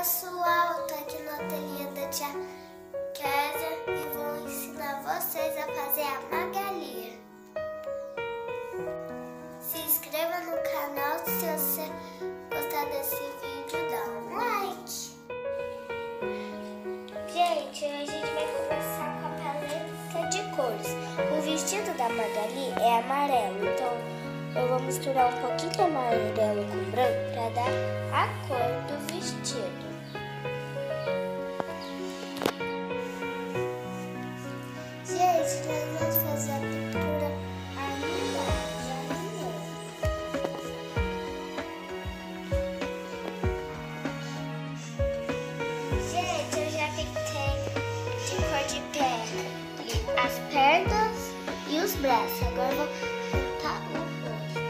pessoal, tô aqui no ateliê da tia Kézia e vou ensinar vocês a fazer a Magali. Se inscreva no canal se você gostar desse vídeo, dá um like. Gente, hoje a gente vai começar com a paleta de cores. O vestido da Magali é amarelo, então eu vou misturar um pouquinho de amarelo com branco para dar a cor do vestido. Gente, nós vamos fazer a pintura ainda Gente, eu já pintei de cor de pele as pernas e os braços. Agora eu vou pintar o rosto.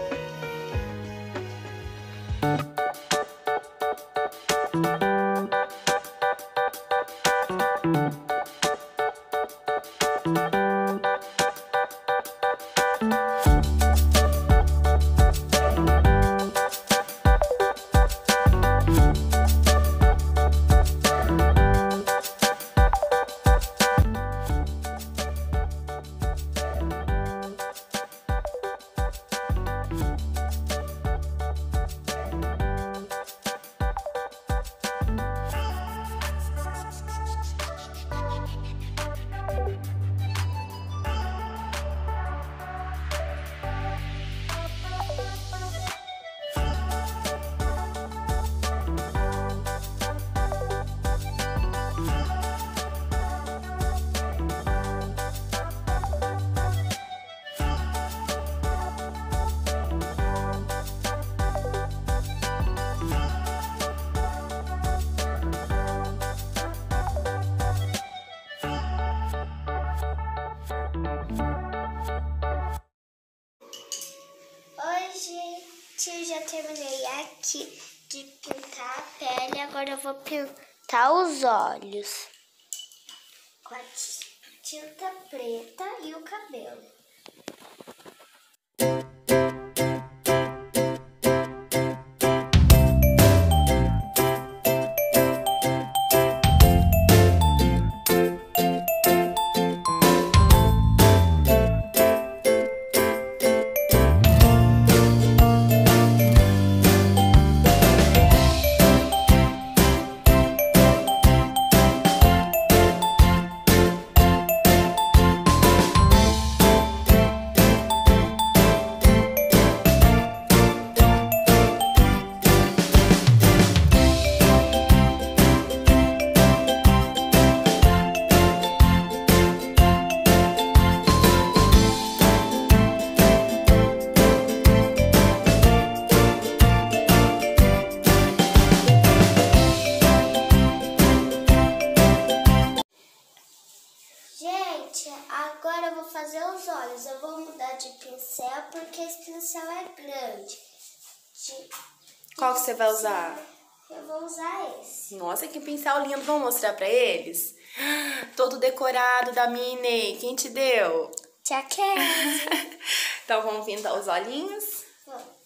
Eu já terminei aqui de pintar a pele, agora eu vou pintar os olhos com a tinta preta e o cabelo. Agora eu vou fazer os olhos. Eu vou mudar de pincel porque esse pincel é grande. Qual que você vai usar? Eu vou usar esse. Nossa, que pincel lindo. Vamos mostrar pra eles? Todo decorado da Minnie. Quem te deu? Tia Kézia. Então vamos pintar os olhinhos? Vamos.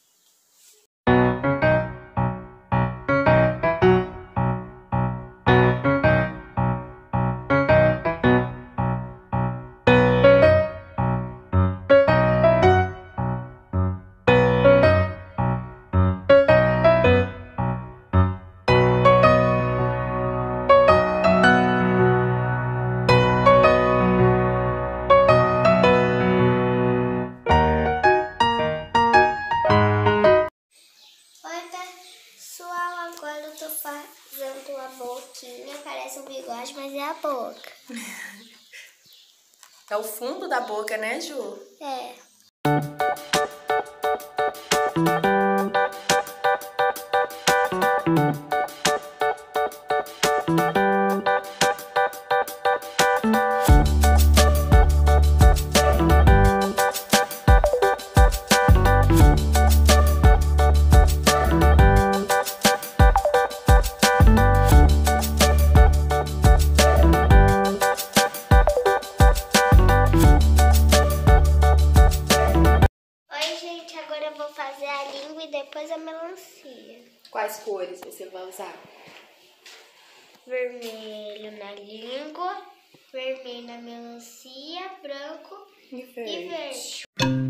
Agora eu tô fazendo a boquinha, parece um bigode, mas é a boca. É o fundo da boca, né, Ju? É. cores você vai usar? Vermelho na língua, vermelho na melancia, branco E e verde.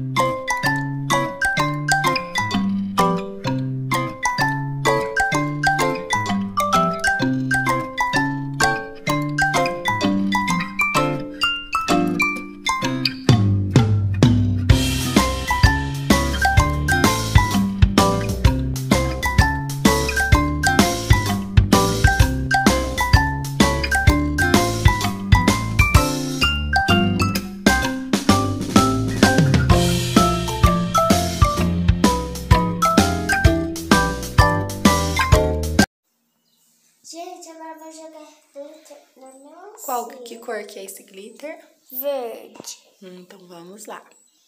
Gente, agora eu vou jogar glitter na melancia. Que cor que é esse glitter? Verde. Então vamos lá.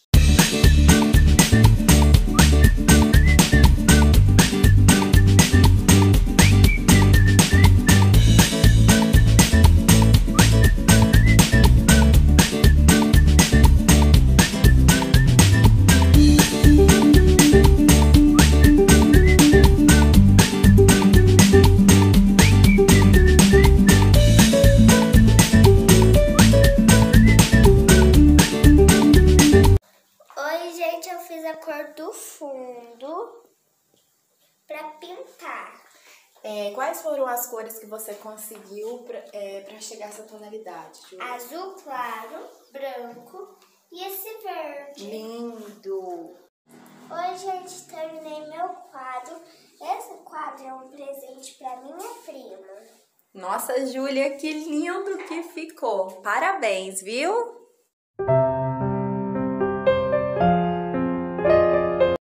Gente, eu fiz a cor do fundo para pintar. Quais foram as cores que você conseguiu para chegar a essa tonalidade, Júlia? Azul claro, branco e esse verde. Lindo! Oi, gente, terminei meu quadro. Esse quadro é um presente para minha prima. Nossa, Júlia, que lindo que ficou! Parabéns, viu?